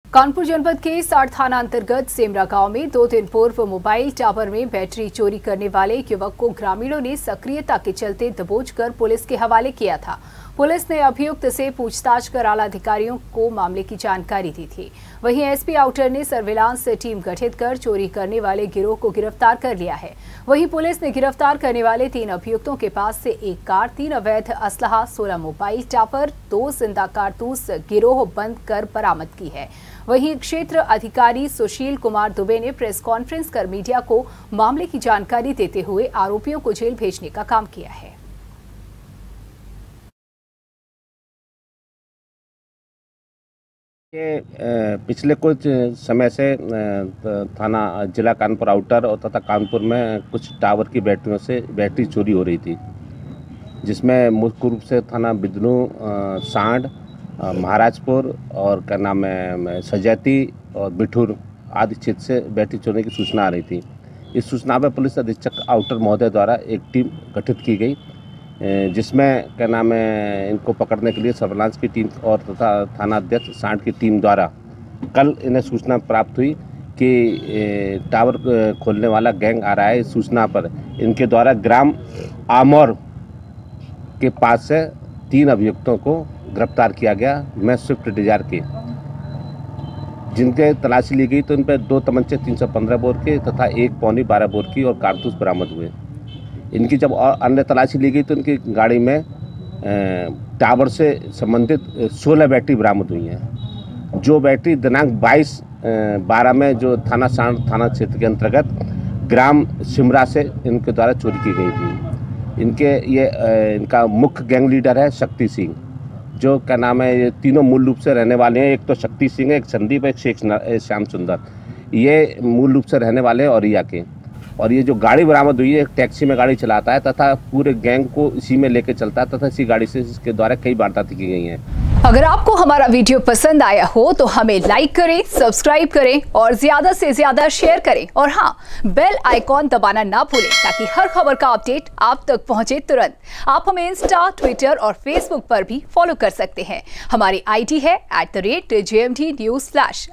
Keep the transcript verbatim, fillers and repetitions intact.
कानपुर जनपद के साड़ थाना अंतर्गत सेमरा गांव में दो दिन पूर्व मोबाइल टावर में बैटरी चोरी करने वाले एक युवक को ग्रामीणों ने सक्रियता के चलते दबोचकर पुलिस के हवाले किया था। पुलिस ने अभियुक्त से पूछताछ कर आला अधिकारियों को मामले की जानकारी दी थी। वहीं एसपी आउटर ने सर्विलांस टीम गठित कर चोरी करने वाले गिरोह को गिरफ्तार कर लिया है। वहीं पुलिस ने गिरफ्तार करने वाले तीन अभियुक्तों के पास से एक कार, तीन अवैध असलहा, सोलह मोबाइल टावर, दो जिंदा कारतूस गिरोह बंद कर बरामद की है। वहीं क्षेत्र अधिकारी सुशील कुमार दुबे ने प्रेस कॉन्फ्रेंस कर मीडिया को मामले की जानकारी देते हुए आरोपियों को जेल भेजने का काम किया है। ये पिछले कुछ समय से थाना जिला कानपुर आउटर और तथा कानपुर में कुछ टावर की बैटरियों से बैटरी चोरी हो रही थी, जिसमें मुख्य रूप से थाना बिदनू, सांड, महाराजपुर और क्या नाम है सजैती और बिठूर आदि क्षेत्र से बैटरी चोरी की सूचना आ रही थी। इस सूचना पर पुलिस अधीक्षक आउटर महोदय द्वारा एक टीम गठित की गई, जिसमें क्या नाम है इनको पकड़ने के लिए सर्विलांस की टीम और तथा थाना अध्यक्ष सांड की टीम द्वारा कल इन्हें सूचना प्राप्त हुई कि टावर खोलने वाला गैंग आ रहा है। इस सूचना पर इनके द्वारा ग्राम आमोर के पास से तीन अभियुक्तों को गिरफ्तार किया गया। मैं स्विफ्ट डिजायर के जिनके तलाशी ली गई तो इन पर दो तमंचे तीन सौ पंद्रह बोर के तथा एक पौनी बारह बोर की और कारतूस बरामद हुए। इनकी जब और अन्य तलाशी ली गई तो इनकी गाड़ी में टावर से संबंधित सोलह बैटरी बरामद हुई हैं, जो बैटरी दिनांक बाईस बारह में जो थाना सांड थाना क्षेत्र के अंतर्गत ग्राम सिमरा से इनके द्वारा चोरी की गई थी। इनके ये इनका मुख्य गैंग लीडर है शक्ति सिंह, जो क्या नाम है ये तीनों मूल रूप से रहने वाले हैं। एक तो शक्ति सिंह है, एक संदीप, एक शेख श्याम सुंदर। ये मूल रूप से रहने वाले हैं औरिया के। और ये जो गाड़ी बरामद हुई है, एक टैक्सी में गाड़ी चलाता है तथा पूरे गैंग को इसी में लेके चलता है तथा इसी गाड़ी से इसके द्वारा कई वारदातें की गई हैं। अगर आपको हमारा वीडियो पसंद आया हो तो हमें लाइक करें, सब्सक्राइब करें और ज्यादा से ज्यादा शेयर करें। और हाँ, बेल आइकॉन दबाना ना भूलें ताकि हर खबर का अपडेट आप तक पहुंचे तुरंत। आप हमें इंस्टा, ट्विटर और फेसबुक पर भी फॉलो कर सकते हैं। हमारी आई डी है at the rate J M D news slash.